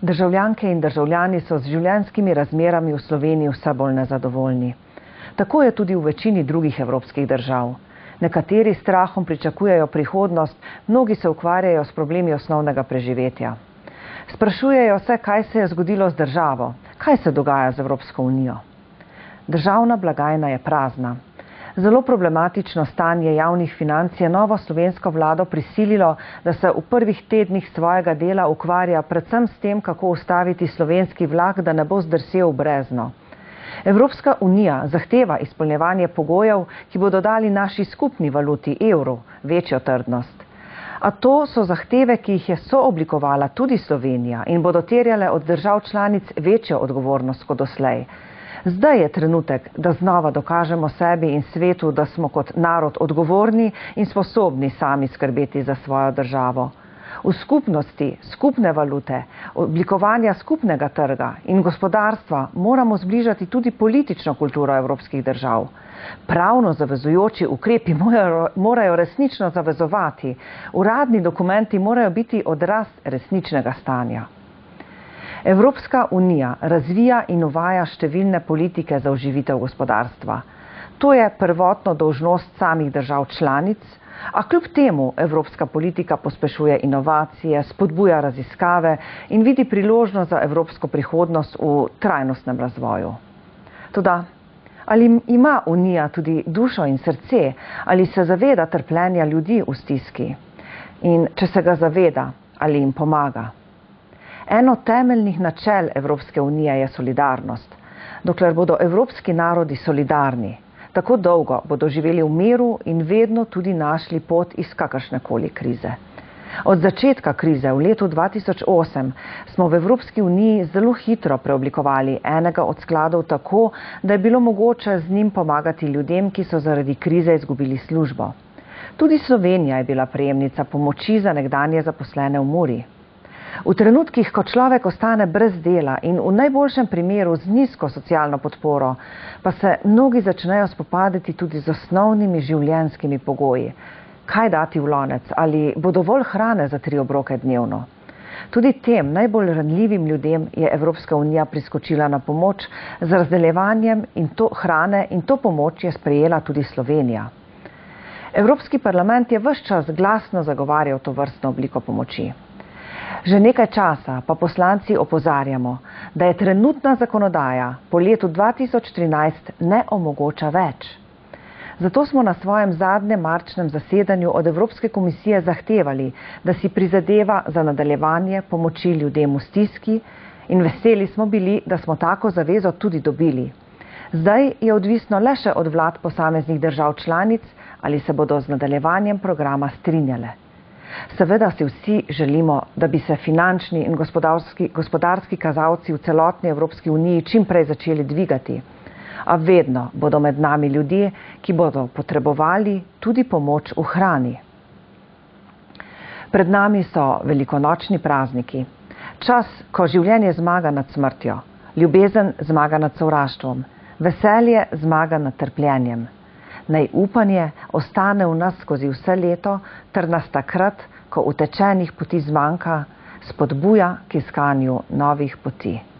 Državljanke in državljani so z življenjskimi razmerami v Sloveniji vse bolj nezadovoljni. Tako je tudi v večini drugih evropskih držav. Nekateri s strahom pričakujejo prihodnost, mnogi se ukvarjajo s problemi osnovnega preživetja. Sprašujejo se, kaj se je zgodilo z državo, kaj se dogaja z Evropsko unijo. Državna blagajna je prazna. Zelo problematično stanje javnih financ je novo slovensko vlado prisililo, da se v prvih tednih svojega dela ukvarja predvsem s tem, kako ustaviti slovenski vlak, da ne bo zdrsel v brezno. Evropska unija zahteva izpolnjevanje pogojev, ki bodo dali naši skupni valuti evru večjo trdnost. A to so zahteve, ki jih je sooblikovala tudi Slovenija in bodo terjale od držav članic večjo odgovornost kot doslej. Zdaj je trenutek, da znova dokažemo sebi in svetu, da smo kot narod odgovorni in sposobni sami skrbeti za svojo državo. V skupnosti, skupne valute, oblikovanja skupnega trga in gospodarstva moramo zbližati tudi politično kulturo evropskih držav. Pravno zavezujoči ukrepi morajo resnično zavezovati, uradni dokumenti morajo biti odraz resničnega stanja. Evropska unija razvija in uvaja številne politike za oživitev gospodarstva. To je prvotno dolžnost samih držav članic, a kljub temu evropska politika pospešuje inovacije, spodbuja raziskave in vidi priložnost za evropsko prihodnost v trajnostnem razvoju. Toda, ali ima Unija tudi dušo in srce, ali se zaveda trpljenja ljudi v stiski? In če se ga zaveda, ali jim pomaga? Eno temeljnih načel Evropske unije je solidarnost. Dokler bodo evropski narodi solidarni, tako dolgo bodo živeli v miru in vedno tudi našli pot iz kakršnekoli krize. Od začetka krize v letu 2008 smo v Evropski uniji zelo hitro preoblikovali enega od skladov tako, da je bilo mogoče z njim pomagati ljudem, ki so zaradi krize izgubili službo. Tudi Slovenija je bila prejemnica pomoči za nekdanje zaposlene v Muri. V trenutkih, ko človek ostane brez dela in v najboljšem primeru z nizko socialno podporo, pa se mnogi začnejo spopadati tudi z osnovnimi življenjskimi pogoji. Kaj dati v lonec, ali bo dovolj hrane za 3 obroke dnevno? Tudi tem najbolj ranljivim ljudem je Evropska unija priskočila na pomoč z razdeljevanjem hrane in to pomoč je sprejela tudi Slovenija. Evropski parlament je ves čas glasno zagovarjal to vrstno obliko pomoči. Že nekaj časa pa poslanci opozarjamo, da je trenutna zakonodaja po letu 2013 ne omogoča več. Zato smo na svojem zadnjem marčnem zasedanju od Evropske komisije zahtevali, da si prizadeva za nadaljevanje pomoči ljudem v stiski in veseli smo bili, da smo tako zavezo tudi dobili. Zdaj je odvisno le še od vlad posameznih držav članic, ali se bodo z nadaljevanjem programa strinjale. Seveda si vsi želimo, da bi se finančni in gospodarski kazalci v celotni Evropski uniji čim prej začeli dvigati. A vedno bodo med nami ljudje, ki bodo potrebovali tudi pomoč v hrani. Pred nami so velikonočni prazniki. Čas, ko življenje zmaga nad smrtjo, ljubezen zmaga nad sovraštvom, veselje zmaga nad trpljenjem. Naj upanje ostane v nas skozi vse leto, ter nas takrat, ko utečenih poti zmanjka, spodbuja k iskanju novih poti.